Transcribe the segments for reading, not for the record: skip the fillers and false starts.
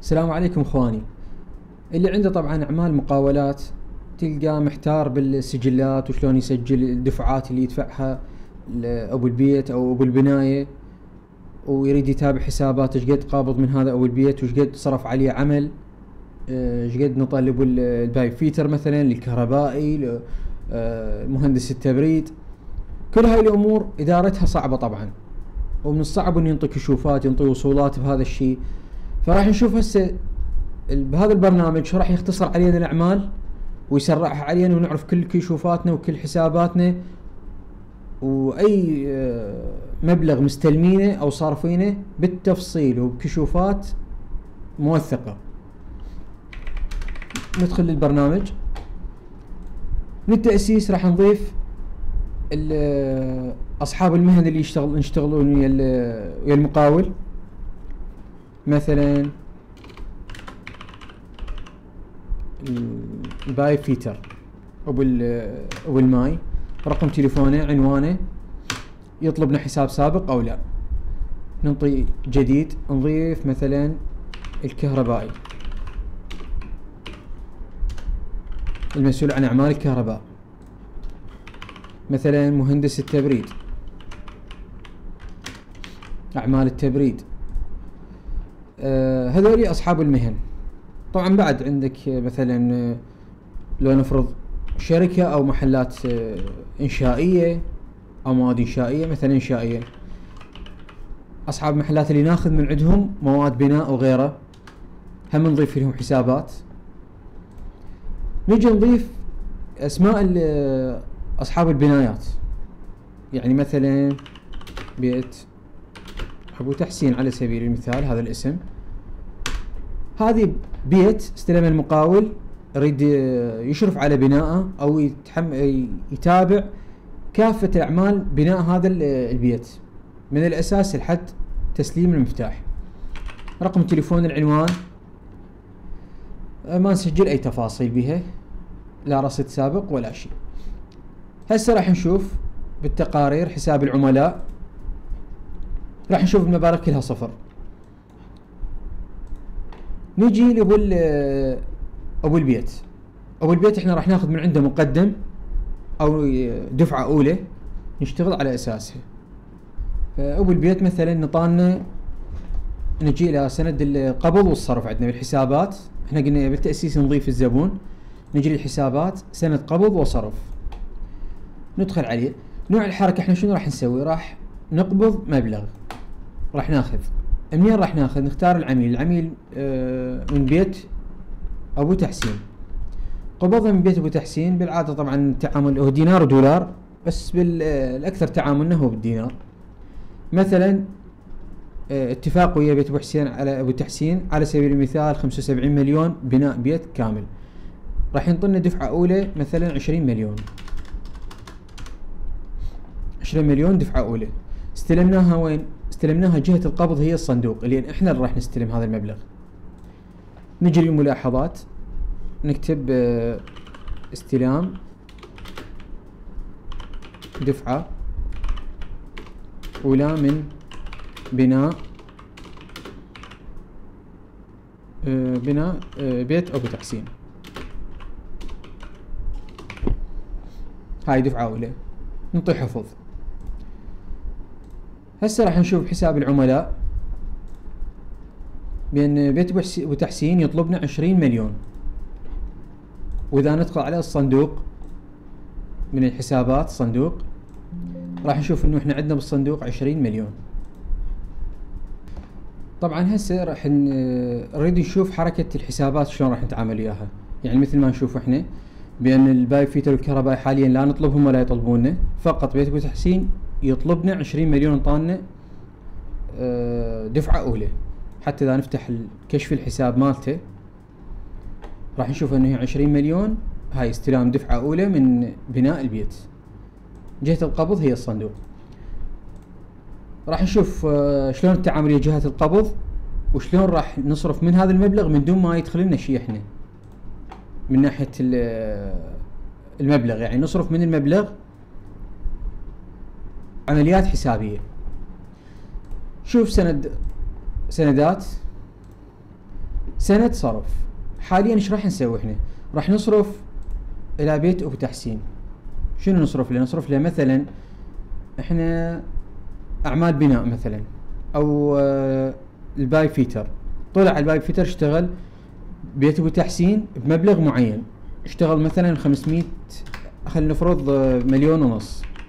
السلام عليكم اخواني. اللي عنده طبعا اعمال مقاولات تلقاه محتار بالسجلات وشلون يسجل الدفعات اللي يدفعها ابو البيت او ابو البناية، ويريد يتابع حساباته ايش قد قابض من هذا ابو البيت وايش قد صرف عليه عمل، ايش قد نطلب البايب فيتر مثلا، الكهربائي، مهندس التبريد. كل هاي الامور ادارتها صعبة طبعا، ومن الصعب انه ينطي كشوفات ينطي وصولات بهذا الشيء. فراح نشوف هسه بهذا البرنامج شو راح يختصر علينا الاعمال ويسرعها علينا، ونعرف كل كشوفاتنا وكل حساباتنا، واي مبلغ مستلمينه او صارفينه بالتفصيل وبكشوفات موثقة. ندخل للبرنامج. من التأسيس راح نضيف اصحاب المهن اللي يشتغلون ويا المقاول، مثلا البايب فيتر ابو الماي، رقم تليفونه، عنوانه، يطلبنا حساب سابق او لا، ننطي جديد. نضيف مثلا الكهربائي، المسؤول عن اعمال الكهرباء، مثلا مهندس التبريد، اعمال التبريد. هذولي اصحاب المهن. طبعا بعد عندك مثلا لو نفرض شركة او محلات انشائية او مواد انشائية، مثلا انشائية، اصحاب محلات اللي ناخذ من عندهم مواد بناء وغيره، هم نضيف لهم حسابات. نجي نضيف اسماء اصحاب البنايات، يعني مثلا بيت ابو تحسين على سبيل المثال، هذا الاسم. هذه بيت استلم المقاول، يريد يشرف على بناءه او يتابع كافة اعمال بناء هذا البيت من الاساس لحد تسليم المفتاح. رقم تليفون، العنوان، ما نسجل اي تفاصيل بها، لا رصيد سابق ولا شيء. هسه راح نشوف بالتقارير حساب العملاء، راح نشوف المبالغ كلها صفر. نجي لابو البيت. ابو البيت احنا راح ناخذ من عنده مقدم او دفعة اولى نشتغل على اساسها. فابو البيت مثلا نطالنا، نجي الى سند القبض والصرف. عندنا بالحسابات احنا قلنا بالتأسيس نضيف الزبون، نجي للحسابات سند قبض وصرف، ندخل عليه. نوع الحركة احنا شنو راح نسوي؟ راح نقبض مبلغ، راح ناخذ منين؟ راح ناخذ نختار العميل من بيت ابو تحسين. قبضنا من بيت ابو تحسين. بالعاده طبعا التعامل هو دينار ودولار، بس بالاكثر تعاملنا هو بالدينار. مثلا اتفاق ويا بيت ابو تحسين على سبيل المثال 75 مليون بناء بيت كامل، راح ينطلنا دفعه اولى مثلا 20 مليون. 20 مليون دفعه اولى. استلمناها وين؟ استلمناها جهة القبض هي الصندوق، اللي احنا اللي راح نستلم هذا المبلغ. نجي للملاحظات، نكتب استلام دفعة أولى من بناء بيت أبو تحسين. هاي دفعة أولى، نعطي حفظ. هسه راح نشوف حساب العملاء، بأن بيت ابو تحسين يطلبنا 20 مليون، واذا ندخل على الصندوق من الحسابات صندوق، راح نشوف انه احنا عندنا بالصندوق 20 مليون. طبعا هسه راح نريد نشوف حركة الحسابات شلون راح نتعامل وياها. يعني مثل ما نشوف احنا بأن البايب فيتر والكهرباء حاليا لا نطلبهم ولا يطلبوننا، فقط بيت ابو تحسين يطلبنا 20 مليون طالنا دفعة أولى. حتى إذا نفتح كشف الحساب مالته راح نشوف أنه هي 20 مليون، هاي استلام دفعة أولى من بناء البيت. جهة القبض هي الصندوق. راح نشوف شلون التعامل ويا جهة القبض، وشلون راح نصرف من هذا المبلغ من دون ما يدخل لنا شيء احنا من ناحية المبلغ. يعني نصرف من المبلغ عمليات حسابية. شوف سندات، سند صرف. حاليا ايش راح نسوي احنا؟ راح نصرف الى بيت ابو تحسين. شنو نصرف له؟ نصرف له مثلا احنا اعمال بناء مثلا، او الباي فيتر. طلع الباي فيتر اشتغل بيت ابو تحسين بمبلغ معين، اشتغل مثلا 500، خلينا نفرض 1.5 مليون.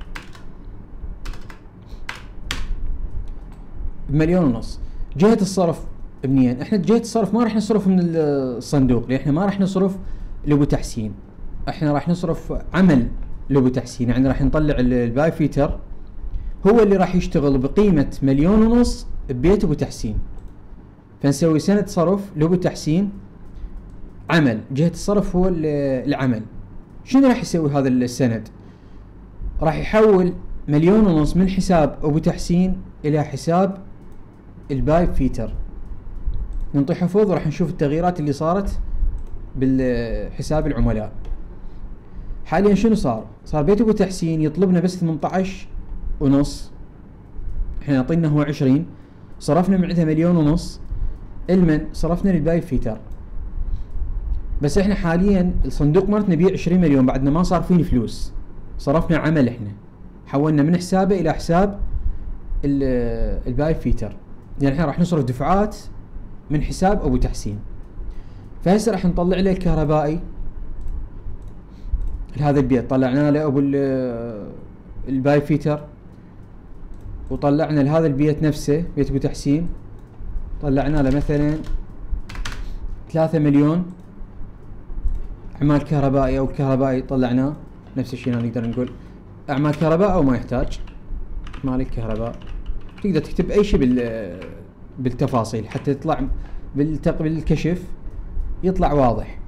ب1.5 مليون. جهة الصرف منين؟ احنا جهة الصرف ما راح نصرف من الصندوق، لان احنا ما راح نصرف لابو تحسين، احنا راح نصرف عمل لابو تحسين. يعني راح نطلع الباي فيتر هو اللي راح يشتغل بقيمة 1.5 مليون ببيت ابو تحسين، فنسوي سند صرف لابو تحسين عمل. جهة الصرف هو العمل. شنو راح يسوي هذا السند؟ راح يحول 1.5 مليون من حساب ابو تحسين الى حساب الباي فيتر. ننطي حفظ وراح نشوف التغييرات اللي صارت بالحساب العملاء. حاليا شنو صار؟ صار بيت ابو تحسين يطلبنا بس 18.5، احنا اعطينا هو 20، صرفنا من عندها 1.5 مليون، المن صرفنا للباي فيتر. بس احنا حاليا الصندوق مالتنا بيه 20 مليون، بعدنا ما صار فيني فلوس، صرفنا عمل، احنا حولنا من حسابه الى حساب الباي فيتر. يعني احنا راح نصرف دفعات من حساب ابو تحسين. فهسه راح نطلع له الكهربائي لهذا البيت، طلعنا له ابو الباي فيتر، وطلعنا لهذا البيت نفسه بيت ابو تحسين طلعنا له مثلا 3 مليون اعمال كهربائي، او الكهربائي طلعناه نفس الشيء. نقدر نقول اعمال كهرباء او ما يحتاج مال الكهرباء. تقدر تكتب اي شيء بالتفاصيل حتى يطلع بالكشف يطلع واضح.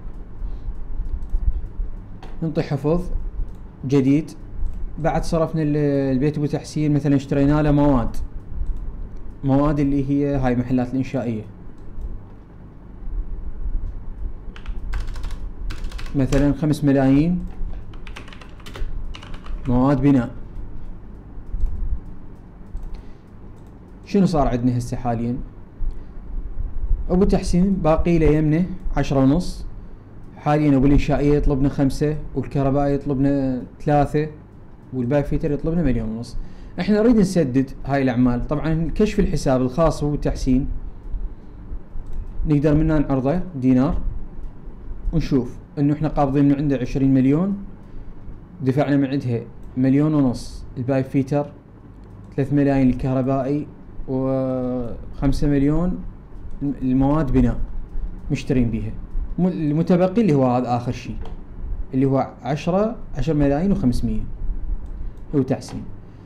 ننطي حفظ جديد. بعد صرفنا البيت ابو تحسين مثلا اشترينا له مواد اللي هي هاي محلات الانشائيه، مثلا 5 ملايين مواد بناء. شنو صار عندنا هسه حاليا؟ ابو تحسين باقي له يمنه 10.5، حاليا ابو الانشائيه يطلبنا 5، والكهربائي يطلبنا 3، والباي فيتر يطلبنا 1.5 مليون. احنا نريد نسدد هاي الاعمال. طبعا كشف الحساب الخاص بابو تحسين نقدر منه نعرضه دينار ونشوف انه احنا قابضين من عنده 20 مليون، دفعنا من عندها 1.5 مليون الباي فيتر، 3 ملايين الكهربائي، و5 مليون المواد بناء مشترين بيها. المتبقي اللي هو هذا اخر شيء اللي هو 10 ملايين و500 هو تحسين.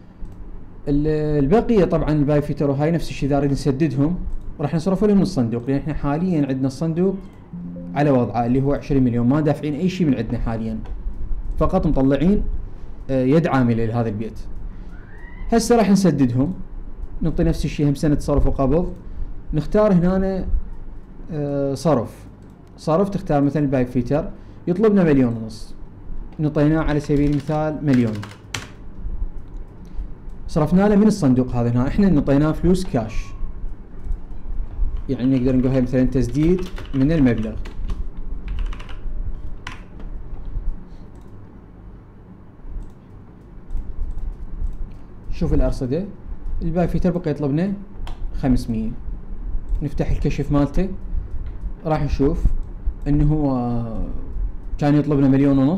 البقية طبعا الباي فيتر وهاي نفس الشيء اذا نريد نسددهم راح نصرف لهم من الصندوق، لان احنا حاليا عندنا الصندوق على وضعه اللي هو 20 مليون، ما دافعين اي شيء من عندنا حاليا، فقط مطلعين يد عاملة لهذا البيت. هسه راح نسددهم، نعطي نفس الشيء هم سنة صرف وقبض. نختار هنا صرف تختار مثلا الباي فيتر يطلبنا 1.5 مليون، نعطيناه على سبيل المثال 1 مليون، صرفنا له من الصندوق هذا هنا، احنا نعطيناه فلوس كاش، يعني نقدر نقول مثلا تسديد من المبلغ. شوف الأرصدة، الباي فيتر بقى يطلبنا 500، نفتح الكشف مالته راح نشوف انه هو كان يطلبنا 1.5 مليون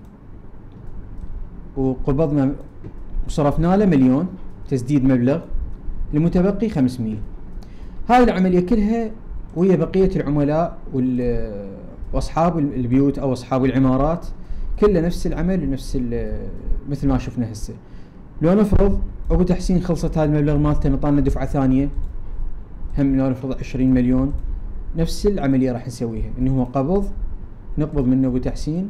وقبضنا وصرفنا له 1 مليون تسديد مبلغ، المتبقي 500. هاي العملية كلها ويا بقية العملاء واصحاب البيوت او اصحاب العمارات كله نفس العمل ونفس مثل ما شفنا هسه. لو نفرض ابو تحسين خلصت هذا المبلغ مالته نطالنا دفعة ثانية، هم لو نفرض 20 مليون نفس العملية راح نسويها، انه هو نقبض منه ابو تحسين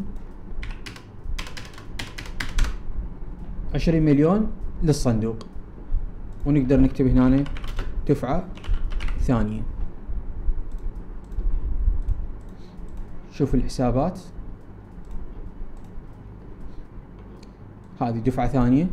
20 مليون للصندوق، ونقدر نكتب هنا دفعة ثانية. شوف الحسابات، هذه دفعة ثانية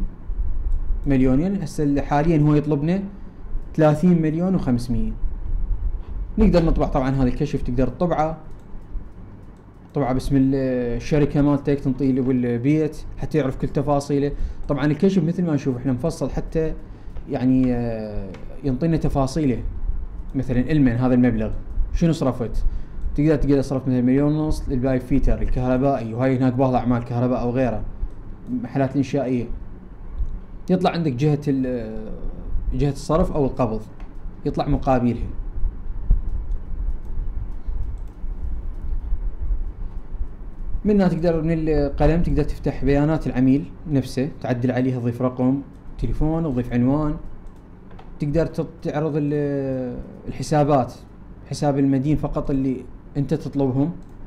1 مليون. هسه حاليا هو يطلبنا 30 مليون و500، نقدر نطبع طبعا هذا الكشف، تقدر تطبعه باسم الشركه مالتك، تنطيه له بالبيت حتى يعرف كل تفاصيله. طبعا الكشف مثل ما نشوف احنا مفصل، حتى يعني ينطينا تفاصيله، مثلا المن هذا المبلغ شنو صرفت، تقدر تصرف مثلا 1.5 مليون للبايب فيتر الكهربائي، وهاي هناك بعض اعمال كهرباء او غيره محلات الانشائيه، يطلع عندك جهة الصرف او القبض يطلع مقابلها. منها تقدر من القلم تقدر تفتح بيانات العميل نفسه، تعدل عليها، تضيف رقم تليفون وتضيف عنوان، تقدر تعرض الحسابات، حساب المدين فقط اللي انت تطلبهم،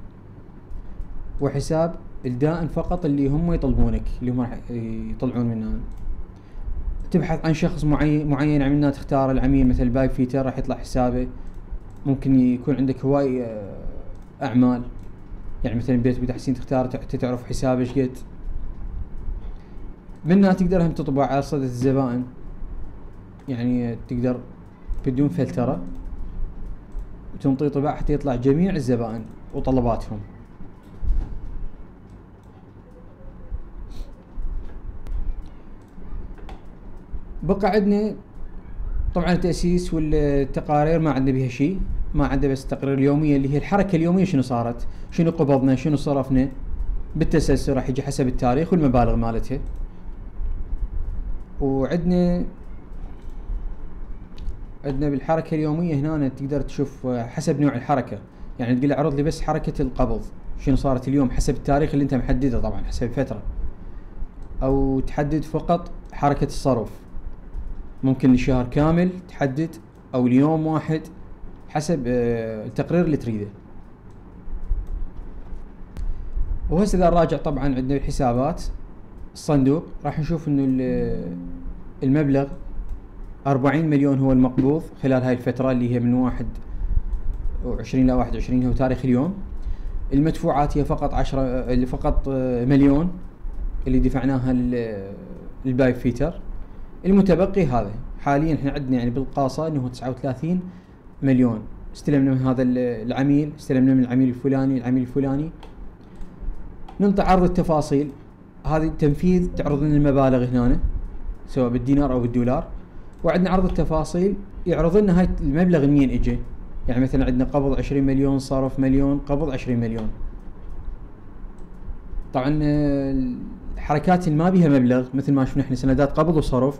وحساب الدائن فقط اللي هم يطلبونك، اللي هم راح يطلعون منها. تبحث عن شخص معين عملنا، تختار العميل مثل بايب فيتر راح يطلع حسابه. ممكن يكون عندك هواي اعمال، يعني مثلا بيت بتحسين تختار تعرف حسابه ايش قد. منها تقدر هم تطبع على صدة الزبائن، يعني تقدر بدون فلترة وتنطي طباعة حتى يطلع جميع الزبائن وطلباتهم. بقى عندنا طبعا التأسيس والتقارير، ما عندنا بها شيء، ما عندنا بس التقارير اليومية اللي هي الحركة اليومية، شنو صارت، شنو قبضنا، شنو صرفنا بالتسلسل، راح يجي حسب التاريخ والمبالغ مالتها. وعندنا بالحركة اليومية هنا تقدر تشوف حسب نوع الحركة، يعني تقول اعرض لي بس حركة القبض شنو صارت اليوم حسب التاريخ اللي انت محدده، طبعا حسب الفترة، او تحدد فقط حركة الصرف، ممكن لشهر كامل تحدد او اليوم واحد حسب التقرير اللي تريده. وهسه اذا نراجع طبعا عندنا الحسابات الصندوق، راح نشوف انه المبلغ 40 مليون هو المقبوض خلال هاي الفترة اللي هي من 21 ل 21 هو تاريخ اليوم. المدفوعات هي فقط مليون اللي دفعناها للبايب فيتر. المتبقي هذا حاليا احنا عندنا يعني بالقاصة انه 39 مليون استلمنا من هذا العميل، استلمنا من العميل الفلاني. ننطي عرض التفاصيل، هذه تنفيذ تعرض لنا المبالغ هنا سواء بالدينار او بالدولار، وعندنا عرض التفاصيل يعرض لنا هاي المبلغ منين اجى، يعني مثلا عندنا قبض 20 مليون، صرف مليون، قبض 20 مليون. طبعا الحركات اللي ما بيها مبلغ مثل ما شفنا احنا سندات قبض وصرف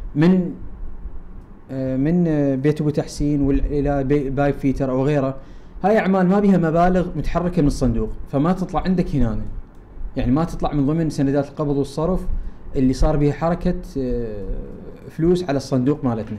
من بيت ابو تحسين الى بايب فيتر او غيره، هاي اعمال ما بيها مبالغ متحركه من الصندوق، فما تطلع عندك هنا، يعني ما تطلع من ضمن سندات القبض والصرف اللي صار بها حركه فلوس على الصندوق مالتنا.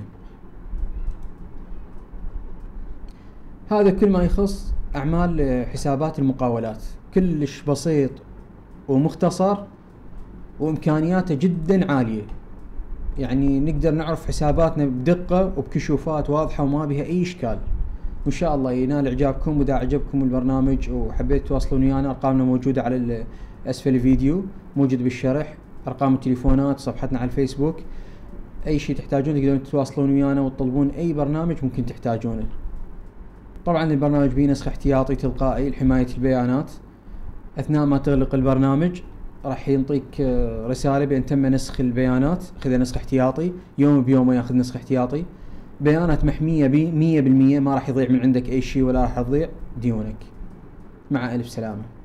هذا كل ما يخص اعمال حسابات المقاولات، كلش بسيط ومختصر وامكانياته جدا عاليه، يعني نقدر نعرف حساباتنا بدقه وبكشوفات واضحه وما بها اي اشكال. وان شاء الله ينال اعجابكم، واذا عجبكم البرنامج وحبيت تواصلون ويانا ارقامنا موجوده على اسفل الفيديو، موجود بالشرح، ارقام التليفونات، صفحتنا على الفيسبوك، اي شيء تحتاجون تقدرون تتواصلون ويانا وتطلبون اي برنامج ممكن تحتاجونه. طبعا البرنامج به نسخ احتياطي تلقائي لحمايه البيانات، اثناء ما تغلق البرنامج راح ينطيك رساله بان تم نسخ البيانات، خذ نسخ احتياطي، يوم بيومه ياخذ نسخ احتياطي، بيانات محميه 100%، ما راح يضيع من عندك اي شيء ولا راح تضيع ديونك. مع الف سلامه.